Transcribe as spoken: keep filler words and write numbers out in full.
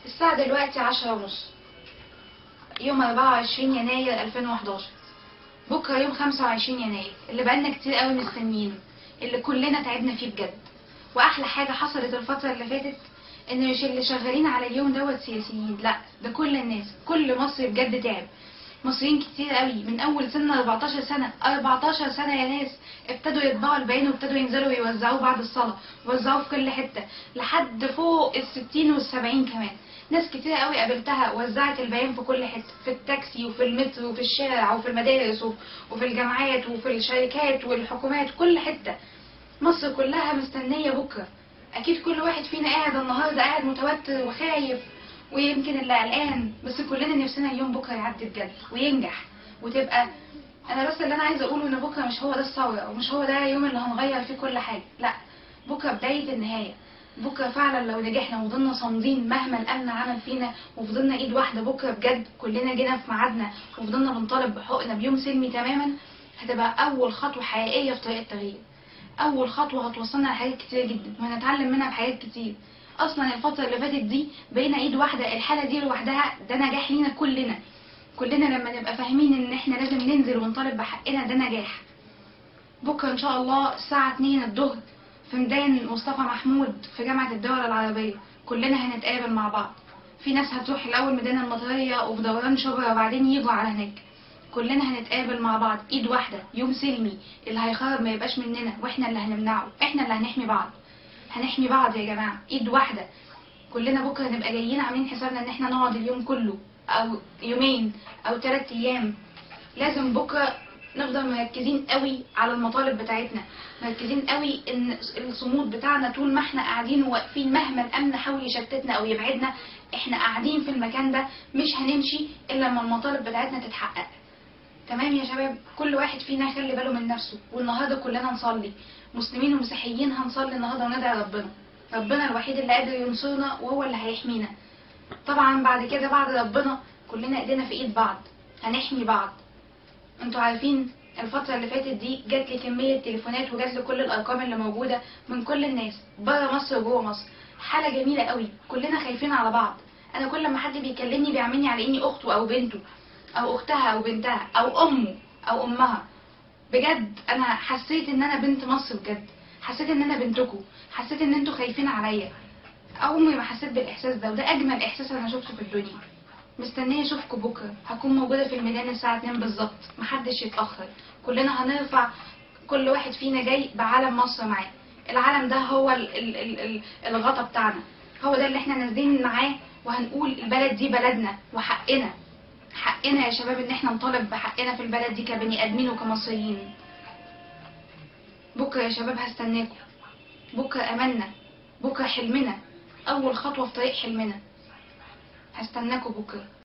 الساعة دلوقتي عشرة ونص، يوم أربعة وعشرين يناير ألفين وحداشر. بكرة يوم خمسة وعشرين يناير اللي بقالنا كتير قوي مستنيينه، اللي كلنا تعبنا فيه بجد. واحلى حاجة حصلت الفترة اللي فاتت ان مش اللي شغالين على اليوم دوت سياسيين، لا ده كل الناس، كل مصر بجد تعب. مصريين كتير قوي من اول سن أربعتاشر سنة أربعتاشر سنة يا ناس ابتدوا يطبعوا البيان وابتدوا ينزلوا ويوزعوه بعد الصلاة، وزعوه في كل حتة لحد فوق الستين والسبعين كمان. ناس كتير قوي قابلتها وزعت البيان في كل حتة، في التاكسي وفي المترو وفي الشارع وفي المدارس وفي الجامعات وفي الشركات والحكومات، كل حتة. مصر كلها مستنية بكرة. اكيد كل واحد فينا قاعد النهارده قاعد متوتر وخايف، ويمكن اللي قلقان، بس كلنا نفسنا اليوم بكره يعدي بجد وينجح وتبقى. انا بس اللي انا عايزه اقوله ان بكره مش هو ده الثوره، ومش هو ده اليوم اللي هنغير فيه كل حاجه، لا، بكره بدايه النهايه. بكره فعلا لو نجحنا وفضلنا صامدين مهما الامن عمل فينا، وفضلنا ايد واحده بكره بجد كلنا جينا في ميعادنا، وفضلنا بنطالب بحقوقنا بيوم سلمي تماما، هتبقى اول خطوه حقيقيه في طريق التغيير. اول خطوه هتوصلنا لحاجات كتير جدا وهنتعلم منها بحاجات كتير. اصلا الفتره اللي فاتت دي بقينا ايد واحده، الحاله دي لوحدها ده نجاح لينا كلنا. كلنا لما نبقى فاهمين ان احنا لازم ننزل ونطالب بحقنا ده نجاح. بكره ان شاء الله الساعه اتنين الظهر في ميدان مصطفى محمود في جامعه الدول العربيه، كلنا هنتقابل مع بعض. في ناس هتروح الاول ميدان المطريه وفي دوران شبرا وبعدين يجوا على هناك. كلنا هنتقابل مع بعض ايد واحده، يوم سلمي. اللي هيخرب ما يبقاش مننا، واحنا اللي هنمنعه، احنا اللي هنحمي بعض. هنحمي بعض يا جماعه، ايد واحده. كلنا بكره نبقى جايين عاملين حسابنا ان احنا نقعد اليوم كله او يومين او ثلاث ايام. لازم بكره نفضل مركزين قوي على المطالب بتاعتنا، مركزين قوي ان الصمود بتاعنا طول ما احنا قاعدين وواقفين، مهما الامن حاول يشتتنا او يبعدنا، احنا قاعدين في المكان ده مش هنمشي الا لما المطالب بتاعتنا تتحقق. تمام يا شباب؟ كل واحد فينا يخلي باله من نفسه، والنهارده كلنا نصلي، مسلمين ومسيحيين هنصلي النهارده وندعي ربنا. ربنا الوحيد اللي قادر ينصرنا وهو اللي هيحمينا. طبعا بعد كده بعد ربنا كلنا ايدينا في ايد بعض، هنحمي بعض. انتوا عارفين الفترة اللي فاتت دي جات لي كمية تليفونات وجات لي كل الارقام اللي موجودة من كل الناس بره مصر وجوه مصر. حالة جميلة قوي، كلنا خايفين على بعض. انا كل ما حد بيكلمني بيعاملني على اني اخته او بنته او اختها او بنتها او امه او امها. بجد انا حسيت ان انا بنت مصر، بجد حسيت ان انا بنتكم، حسيت ان انتوا خايفين عليا. عمري ما حسيت بالاحساس ده، وده اجمل احساس انا شفته في الدنيا. مستنيه اشوفكم بكره، هكون موجوده في الميدان الساعه اتنين بالظبط، محدش يتاخر. كلنا هنرفع، كل واحد فينا جاي بعلم مصر معاه. العلم ده هو ال ال ال ال الغطا بتاعنا، هو ده اللي احنا نازلين معاه، وهنقول البلد دي بلدنا وحقنا. حقنا يا شباب ان احنا نطالب بحقنا في البلد دي كبني ادمين وكمصريين. بكره يا شباب هستناكم، بكره املنا، بكره حلمنا، اول خطوه في طريق حلمنا. هستناكم بكره.